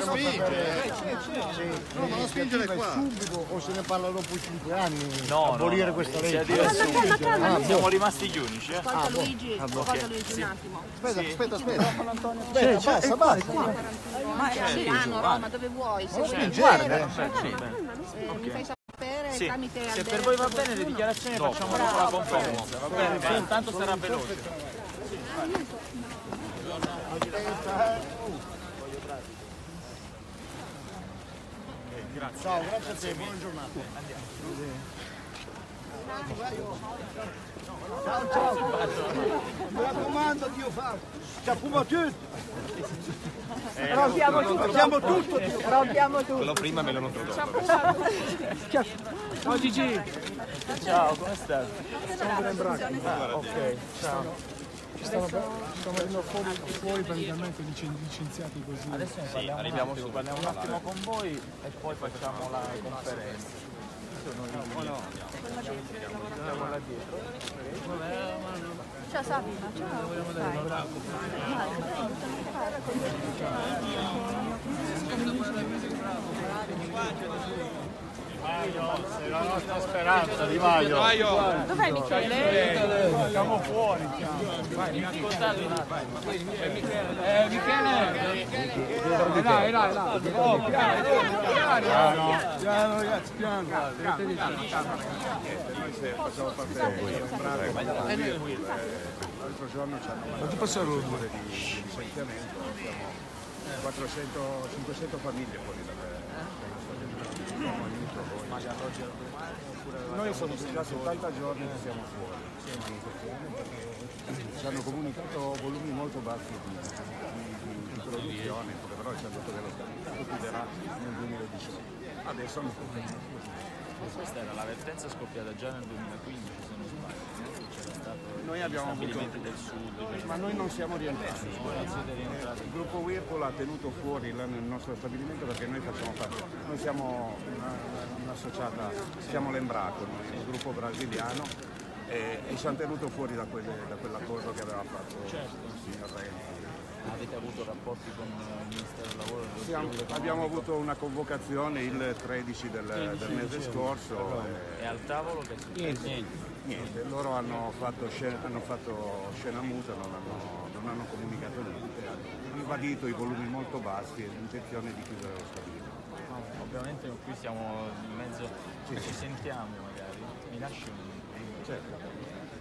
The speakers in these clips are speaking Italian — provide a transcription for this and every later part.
spinge. No, ma non spingere qua. Subito o se ne parla dopo i 5 anni? No, abolire questa legge. Siamo rimasti gli unici. Ascolta Luigi, ascolta Luigi un attimo. Aspetta. Basta. Ma è a Milano, Roma, dove vuoi? Se vuoi Guarda. mi fai sapere Sì. tramite Se per voi va bene le dichiarazioni facciamo dopo la conferenza, va bene? Intanto sarà veloce. Ciao, grazie a te, buona giornata. Ciao. Mi raccomando, Dio fa. Ci approviamo tutto. Rompiamo tutto. Quello prima me l'hanno trovato. Ciao Gigi! Ciao, come stai? Ok, ciao. Stiamo venendo fuori praticamente licenziati così. Adesso parliamo un attimo con voi e poi facciamo la conferenza. Andiamo là dietro. Ciao Sabina, ciao. Sei la nostra speranza, Di Maio. Dov'è Michele? Siamo fuori. Vai, ascoltate un attimo. Piano ragazzi, piano. L'altro giorno ci hanno Quanto passano di licenziamento, siamo 500 famiglie fuori da noi sono già 70 giorni che siamo fuori, ci hanno comunicato volumi molto bassi di produzione, però ci hanno detto che lo Stato chiuderà nel 2018. Adesso non Questa era l'avvertenza scoppiata già nel 2015, se non sbaglio. C'era stato noi abbiamo avuto del sud. ma noi non siamo rientrati. Il gruppo Whirlpool ha tenuto fuori il nostro stabilimento perché noi facciamo parte. Noi siamo un'associata, siamo l'Embraco, il gruppo brasiliano, e ci hanno tenuto fuori da quell'accordo che aveva fatto il signor Renzi. Avete avuto rapporti con il Ministero del Lavoro? Abbiamo avuto una convocazione il 13 del mese scorso. E al tavolo che è successo? Niente, loro hanno fatto scena muta, non hanno comunicato niente, hanno ribadito i volumi molto bassi e l'intenzione di chiudere lo stabilimento. Ovviamente qui siamo in mezzo, ci sentiamo magari, mi lasci un... Certo.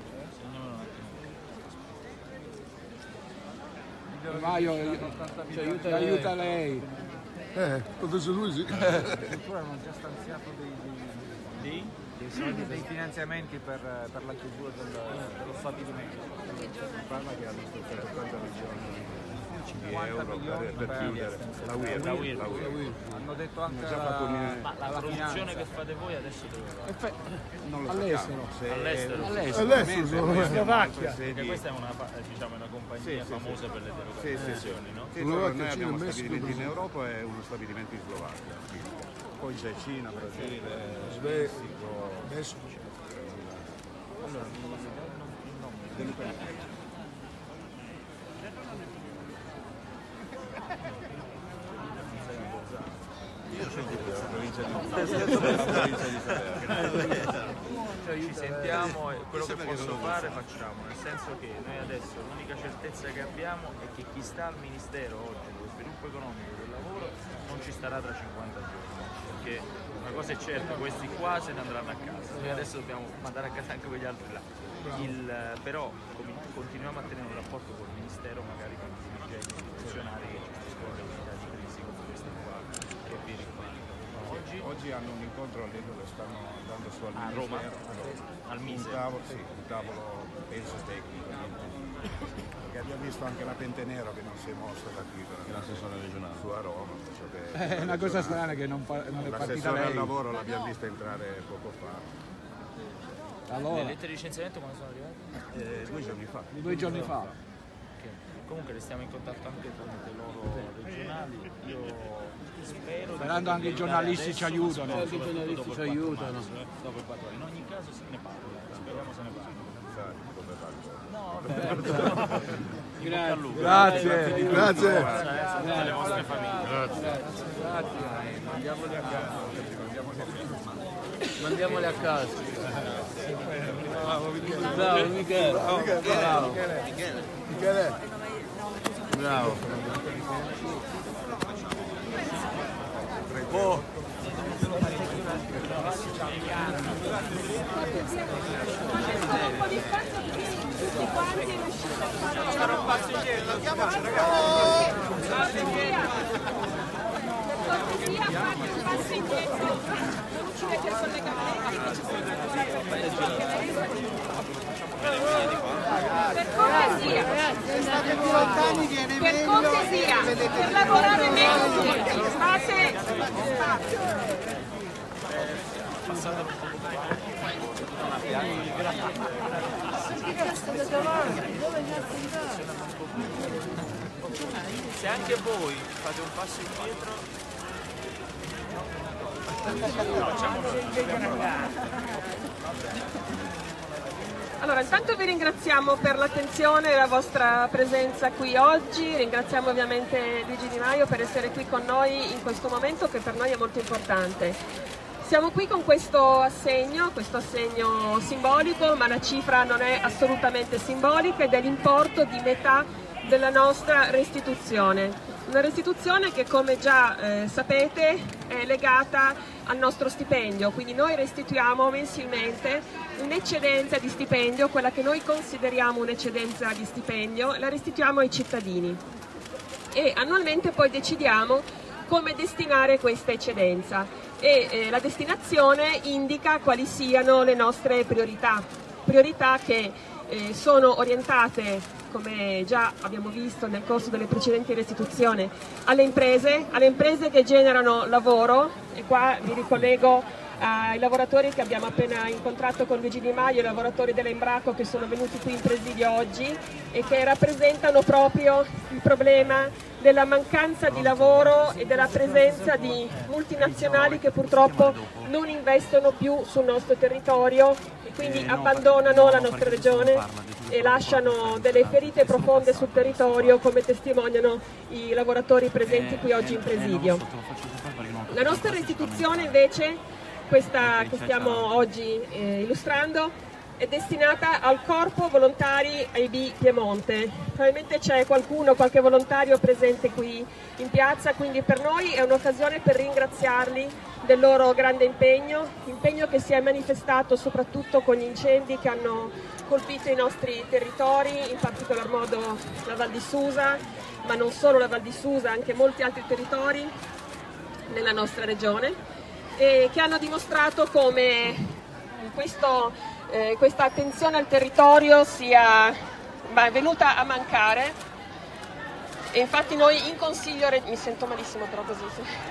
Maio, aiuta lei. Professor Luigi. Addirittura hanno già stanziato dei soldi, dei finanziamenti per la chiusura dello stabilimento. Parla che hanno stoccato 80 milioni di 50 euro milioni per chiudere la UIR. Hanno detto anche Ma la produzione che fate voi adesso dove va? All'estero. All'estero, in Slovacchia. Perché questa è una compagnia famosa per le delocalizzazioni, no? Sì, noi abbiamo stabilimenti in Europa e uno stabilimento in Slovacchia. Poi c'è Cina, Brasile, Messico. Allora, il nome. Io sono di provincia di Salerno. Ci sentiamo e quello che posso fare facciamo, nel senso che noi adesso l'unica certezza che abbiamo è che chi sta al Ministero oggi dello Sviluppo Economico e del Lavoro non ci starà tra 50 giorni, perché una cosa è certa, questi qua se ne andranno a casa, noi adesso dobbiamo mandare a casa anche quegli altri là. Però continuiamo a tenere un rapporto col Ministero, magari con i dirigenti istituzionali che gestiscono le unità di crisi come questa qua che vi riguarda. Oggi hanno un incontro lì dove stanno andando su al Ministero. Roma? Al Ministero? Un tavolo penso tecnico. Perché abbiamo visto anche la Pentenero che non si è mossa da qui, l'assessore regionale su a Roma. È una cosa strana che non è partita l'assessore lei. al lavoro l'abbiamo vista entrare poco fa. Le lettere di licenziamento quando sono arrivate? 2 giorni fa. 2 giorni fa. Okay. Comunque restiamo in contatto anche con i loro regionali. Io spero Sperando anche i giornalisti ci aiutano. Anche i giornalisti ci aiutano. Dopo il 4 in ogni caso se ne parla, speriamo se ne parli. No, vabbè. Grazie. Tutte le vostre famiglie. Grazie. Mandiamoli a casa. Mandiamoli a casa. Bravo Michele. Bravo Michele. Bravo. Michele. Bravo. Oh. C'era un passo indietro, Andiamoci ragazzi. Per cortesia fate un passo indietro, non uccidete il collegamento, ci sono ancora per cortesia, per cortesia, per lavorare meglio tutti, fate spazio. Se anche voi fate un passo indietro, Allora, intanto vi ringraziamo per l'attenzione e la vostra presenza qui oggi, ringraziamo ovviamente Luigi Di Maio per essere qui con noi in questo momento che per noi è molto importante. Siamo qui con questo assegno simbolico, ma la cifra non è assolutamente simbolica ed è l'importo di metà della nostra restituzione. Una restituzione che, come già sapete, è legata al nostro stipendio, quindi noi restituiamo mensilmente un'eccedenza di stipendio, quella che noi consideriamo un'eccedenza di stipendio, la restituiamo ai cittadini e annualmente poi decidiamo come destinare questa eccedenza e la destinazione indica quali siano le nostre priorità che sono orientate, come già abbiamo visto nel corso delle precedenti restituzioni, alle imprese che generano lavoro, e qua mi ricollego ai lavoratori che abbiamo appena incontrato con Luigi Di Maio, i lavoratori dell'Embraco che sono venuti qui in presidio oggi e che rappresentano proprio il problema della mancanza di lavoro e della presenza di multinazionali che purtroppo non investono più sul nostro territorio e quindi abbandonano la nostra regione e lasciano delle ferite profonde sul territorio, come testimoniano i lavoratori presenti qui oggi in presidio. La nostra restituzione invece, questa che stiamo oggi illustrando, è destinata al Corpo Volontari AIB Piemonte. Probabilmente c'è qualche volontario presente qui in piazza, quindi per noi è un'occasione per ringraziarli del loro grande impegno che si è manifestato soprattutto con gli incendi che hanno colpito i nostri territori, in particolar modo la Val di Susa, ma non solo la Val di Susa, anche molti altri territori nella nostra regione, e che hanno dimostrato come questa attenzione al territorio sia venuta a mancare. E infatti noi in Consiglio, mi sento malissimo però così,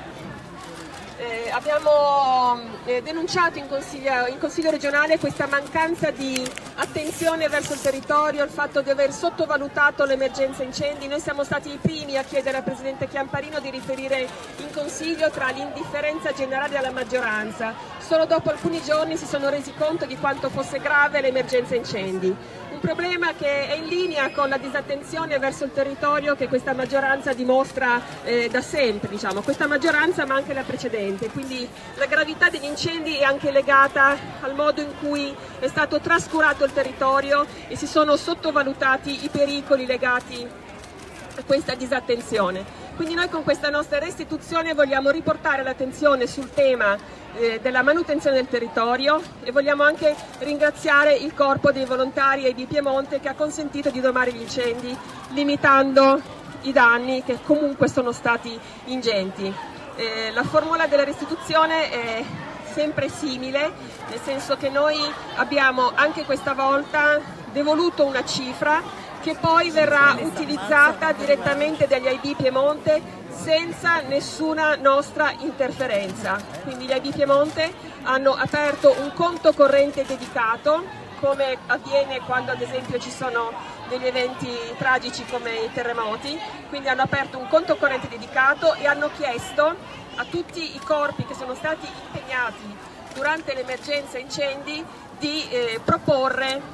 abbiamo denunciato in consiglio regionale questa mancanza di attenzione verso il territorio, il fatto di aver sottovalutato l'emergenza incendi. Noi siamo stati i primi a chiedere al Presidente Chiamparino di riferire in Consiglio tra l'indifferenza generale della maggioranza. Solo dopo alcuni giorni si sono resi conto di quanto fosse grave l'emergenza incendi. Un problema che è in linea con la disattenzione verso il territorio che questa maggioranza dimostra da sempre, questa maggioranza ma anche la precedente. Quindi la gravità degli incendi è anche legata al modo in cui è stato trascurato il territorio e si sono sottovalutati i pericoli legati a questa disattenzione. Quindi noi con questa nostra restituzione vogliamo riportare l'attenzione sul tema della manutenzione del territorio e vogliamo anche ringraziare il corpo dei volontari AIB Piemonte che ha consentito di domare gli incendi, limitando i danni che comunque sono stati ingenti. La formula della restituzione è sempre simile, nel senso che noi abbiamo anche questa volta devoluto una cifra che poi verrà utilizzata direttamente dagli AIB Piemonte senza nessuna nostra interferenza. Quindi gli AIB Piemonte hanno aperto un conto corrente dedicato, come avviene quando ad esempio ci sono degli eventi tragici come i terremoti, quindi hanno aperto un conto corrente dedicato e hanno chiesto a tutti i corpi che sono stati impegnati durante l'emergenza incendi di proporre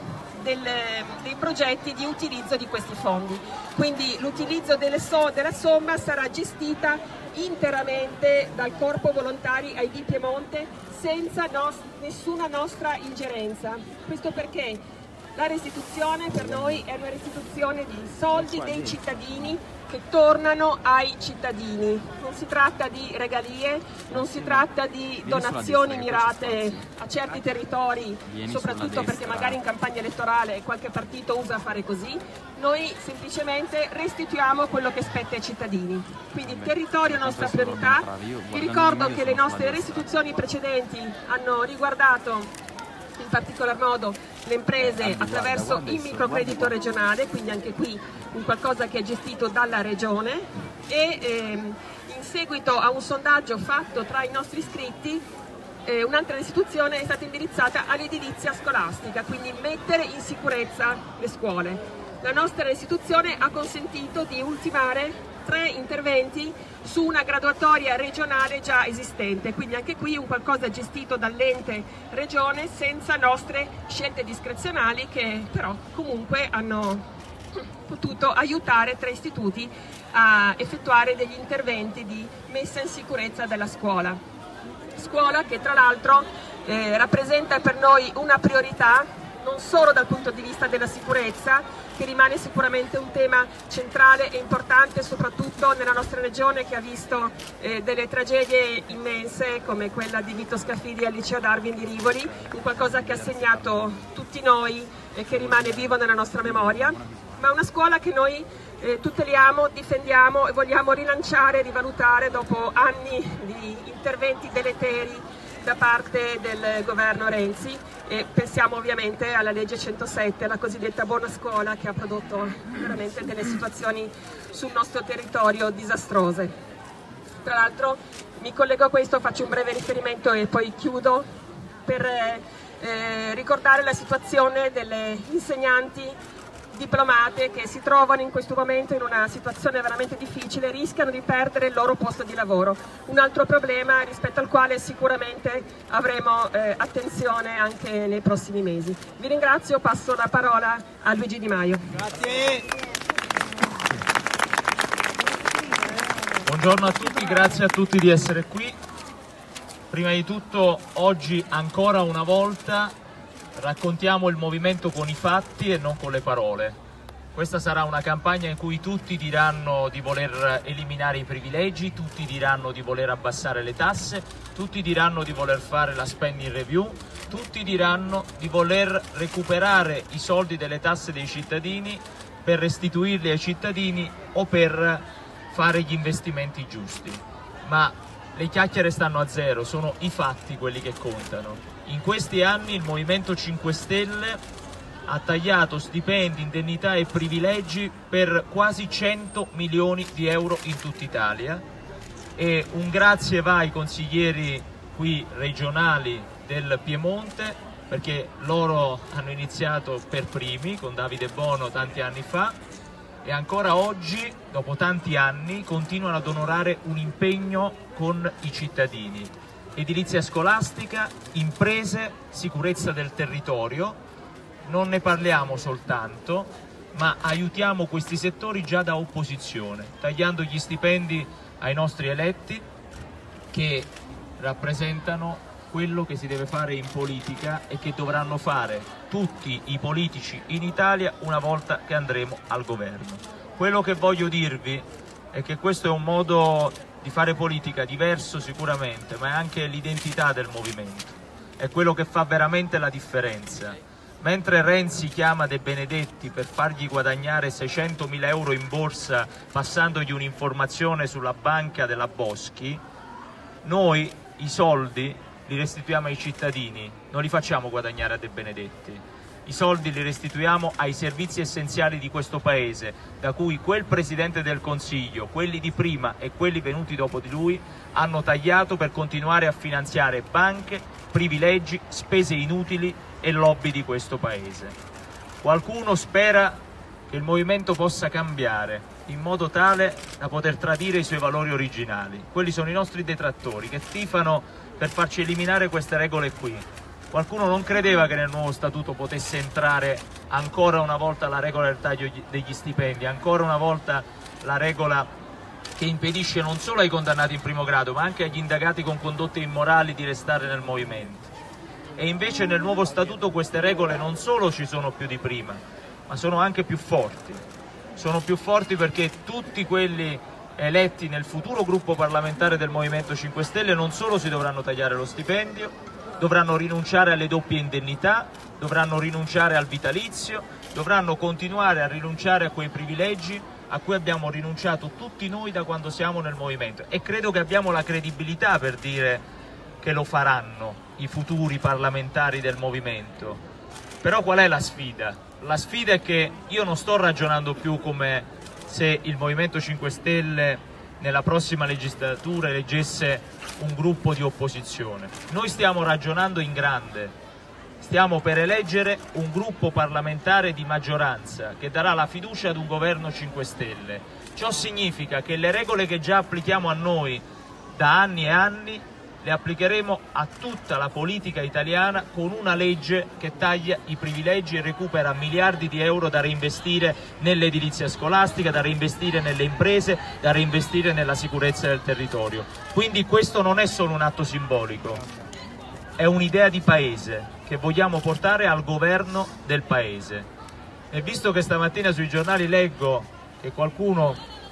dei progetti di utilizzo di questi fondi. Quindi l'utilizzo della somma sarà gestita interamente dal Corpo Volontari ID Piemonte senza nessuna nostra ingerenza. Questo perché la restituzione per noi è una restituzione di soldi dei cittadini che tornano ai cittadini. Non si tratta di regalie, non si tratta di donazioni mirate a certi territori, soprattutto perché magari in campagna elettorale qualche partito usa fare così. Noi semplicemente restituiamo quello che spetta ai cittadini. Quindi il territorio è nostra priorità. Vi ricordo che le nostre restituzioni precedenti hanno riguardato in particolar modo le imprese attraverso il microcredito regionale, quindi anche qui un qualcosa che è gestito dalla regione, e in seguito a un sondaggio fatto tra i nostri iscritti un'altra restituzione è stata indirizzata all'edilizia scolastica, quindi mettere in sicurezza le scuole. La nostra restituzione ha consentito di ultimare 3 interventi su una graduatoria regionale già esistente, quindi anche qui un qualcosa gestito dall'ente regione senza nostre scelte discrezionali, che però comunque hanno potuto aiutare 3 istituti a effettuare degli interventi di messa in sicurezza della scuola. Scuola che tra l'altro rappresenta per noi una priorità non solo dal punto di vista della sicurezza, che rimane sicuramente un tema centrale e importante soprattutto nella nostra regione, che ha visto delle tragedie immense come quella di Vito Scafidi al liceo Darwin di Rivoli, un qualcosa che ha segnato tutti noi e che rimane vivo nella nostra memoria, ma una scuola che noi tuteliamo, difendiamo e vogliamo rilanciare e rivalutare dopo anni di interventi deleteri da parte del governo Renzi, e pensiamo ovviamente alla legge 107, la cosiddetta buona scuola, che ha prodotto veramente delle situazioni sul nostro territorio disastrose. Tra l'altro mi collego a questo, faccio un breve riferimento e poi chiudo, per ricordare la situazione delle insegnanti diplomate che si trovano in questo momento in una situazione veramente difficile, rischiano di perdere il loro posto di lavoro. Un altro problema rispetto al quale sicuramente avremo attenzione anche nei prossimi mesi. Vi ringrazio, passo la parola a Luigi Di Maio. Grazie. Buongiorno a tutti, grazie a tutti di essere qui. Prima di tutto, oggi ancora una volta raccontiamo il movimento con i fatti e non con le parole. Questa sarà una campagna in cui tutti diranno di voler eliminare i privilegi, tutti diranno di voler abbassare le tasse, tutti diranno di voler fare la spending review, tutti diranno di voler recuperare i soldi delle tasse dei cittadini per restituirli ai cittadini o per fare gli investimenti giusti. Ma le chiacchiere stanno a zero, sono i fatti quelli che contano. In questi anni il Movimento 5 Stelle ha tagliato stipendi, indennità e privilegi per quasi 100 milioni di euro in tutta Italia, e un grazie va ai consiglieri qui regionali del Piemonte, perché loro hanno iniziato per primi con Davide Bono tanti anni fa e ancora oggi, dopo tanti anni, continuano ad onorare un impegno con i cittadini. Edilizia scolastica, imprese, sicurezza del territorio, non ne parliamo soltanto, ma aiutiamo questi settori già da opposizione, tagliando gli stipendi ai nostri eletti, che rappresentano quello che si deve fare in politica e che dovranno fare tutti i politici in Italia una volta che andremo al governo. Quello che voglio dirvi è che questo è un modo di fare politica diverso sicuramente, ma è anche l'identità del movimento, è quello che fa veramente la differenza. Mentre Renzi chiama De Benedetti per fargli guadagnare 600.000 euro in borsa passandogli un'informazione sulla banca della Boschi, noi i soldi li restituiamo ai cittadini, non li facciamo guadagnare a De Benedetti. I soldi li restituiamo ai servizi essenziali di questo Paese, da cui quel Presidente del Consiglio, quelli di prima e quelli venuti dopo di lui, hanno tagliato per continuare a finanziare banche, privilegi, spese inutili e lobby di questo Paese. Qualcuno spera che il movimento possa cambiare in modo tale da poter tradire i suoi valori originali. Quelli sono i nostri detrattori che tifano per farci eliminare queste regole qui. Qualcuno non credeva che nel nuovo statuto potesse entrare ancora una volta la regola del taglio degli stipendi, ancora una volta la regola che impedisce non solo ai condannati in primo grado ma anche agli indagati con condotte immorali di restare nel movimento. E invece nel nuovo statuto queste regole non solo ci sono più di prima, ma sono anche più forti. Sono più forti perché tutti quelli eletti nel futuro gruppo parlamentare del Movimento 5 Stelle non solo si dovranno tagliare lo stipendio, dovranno rinunciare alle doppie indennità, dovranno rinunciare al vitalizio, dovranno continuare a rinunciare a quei privilegi a cui abbiamo rinunciato tutti noi da quando siamo nel movimento, e credo che abbiamo la credibilità per dire che lo faranno i futuri parlamentari del movimento. Però qual è la sfida? La sfida è che io non sto ragionando più come se il Movimento 5 Stelle nella prossima legislatura eleggesse un gruppo di opposizione. Noi stiamo ragionando in grande, stiamo per eleggere un gruppo parlamentare di maggioranza che darà la fiducia ad un governo 5 Stelle. Ciò significa che le regole che già applichiamo a noi da anni e anni le applicheremo a tutta la politica italiana con una legge che taglia i privilegi e recupera miliardi di euro da reinvestire nell'edilizia scolastica, da reinvestire nelle imprese, da reinvestire nella sicurezza del territorio. Quindi questo non è solo un atto simbolico, è un'idea di paese che vogliamo portare al governo del paese. E visto che stamattina sui giornali leggo che qualcuno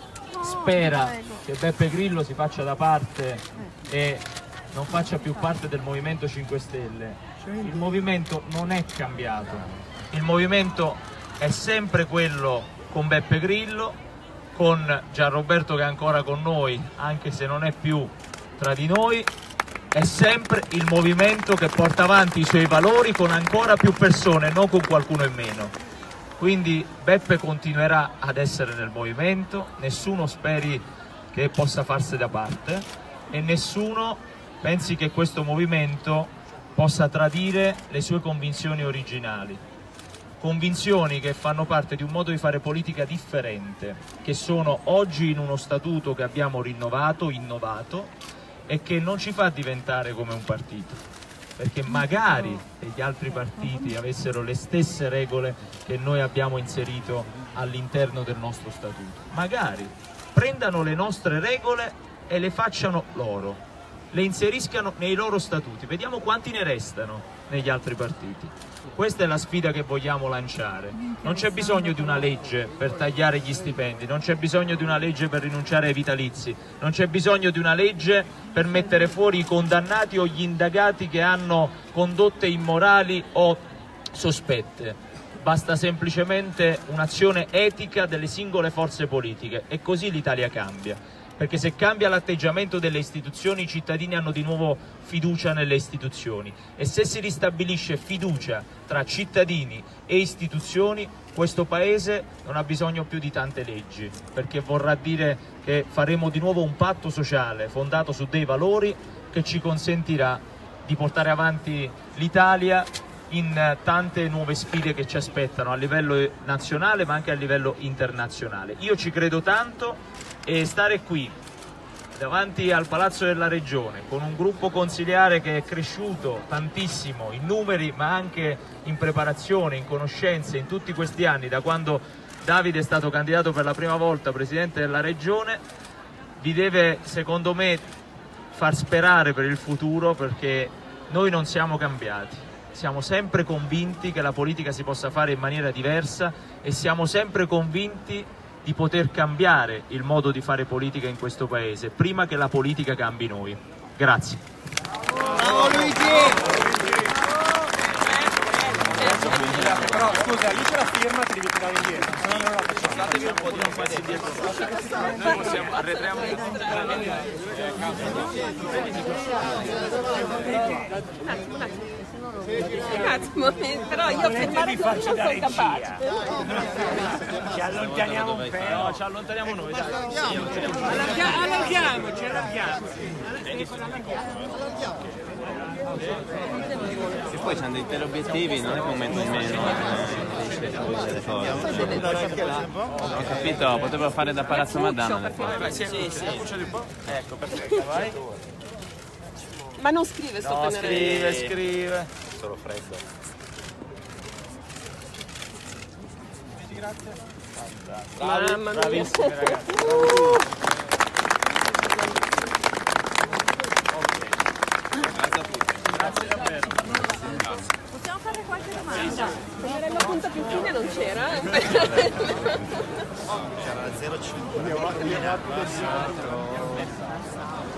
spera che Beppe Grillo si faccia da parte e non faccia più parte del Movimento 5 Stelle, il movimento non è cambiato, il movimento è sempre quello con Beppe Grillo, con Gianroberto che è ancora con noi anche se non è più tra di noi, è sempre il movimento che porta avanti i suoi valori con ancora più persone, non con qualcuno in meno. Quindi Beppe continuerà ad essere nel movimento, nessuno speri che possa farsi da parte e nessuno pensi che questo movimento possa tradire le sue convinzioni originali. Convinzioni che fanno parte di un modo di fare politica differente, che sono oggi in uno statuto che abbiamo rinnovato, innovato, e che non ci fa diventare come un partito. Perché magari se gli altri partiti avessero le stesse regole che noi abbiamo inserito all'interno del nostro statuto, magari prendano le nostre regole e le facciano loro, le inseriscano nei loro statuti, vediamo quanti ne restano negli altri partiti. Questa è la sfida che vogliamo lanciare. Non c'è bisogno di una legge per tagliare gli stipendi, non c'è bisogno di una legge per rinunciare ai vitalizi, non c'è bisogno di una legge per mettere fuori i condannati o gli indagati che hanno condotte immorali o sospette. Basta semplicemente un'azione etica delle singole forze politiche e così l'Italia cambia. Perché se cambia l'atteggiamento delle istituzioni i cittadini hanno di nuovo fiducia nelle istituzioni e se si ristabilisce fiducia tra cittadini e istituzioni questo Paese non ha bisogno più di tante leggi, perché vorrà dire che faremo di nuovo un patto sociale fondato su dei valori che ci consentirà di portare avanti l'Italia in tante nuove sfide che ci aspettano a livello nazionale ma anche a livello internazionale. Io ci credo tanto e stare qui davanti al Palazzo della Regione con un gruppo consiliare che è cresciuto tantissimo in numeri ma anche in preparazione, in conoscenze in tutti questi anni, da quando Davide è stato candidato per la prima volta Presidente della Regione, vi deve secondo me far sperare per il futuro, perché noi non siamo cambiati. Siamo sempre convinti che la politica si possa fare in maniera diversa e siamo sempre convinti di poter cambiare il modo di fare politica in questo Paese, prima che la politica cambi noi. Grazie. Bravo Luigi! Però scusa, lì c'è la firma, ti devi tirare indietro. No, no, facciamo. Datevi un po' di passi indietro. Noi possiamo arretriamo. Un attimo, però io fermare non sono capace. Ci allontaniamo un po'. No, ci allontaniamo noi, dai. Allarghiamoci. E poi c'hanno dei teleobiettivi, non è che un momento in meno delle cose. Ho capito, potrebbero fare da Palazzo Madama le foto. Sì. Ecco, perfetto, vai. Ma non scrive sto No, pennarello. scrive. solo freddo. Grazie. Mamma mia. Bravissimi ragazzi. Grazie davvero. Possiamo fare qualche domanda? Se la punta più fine non c'era. C'era 0,5.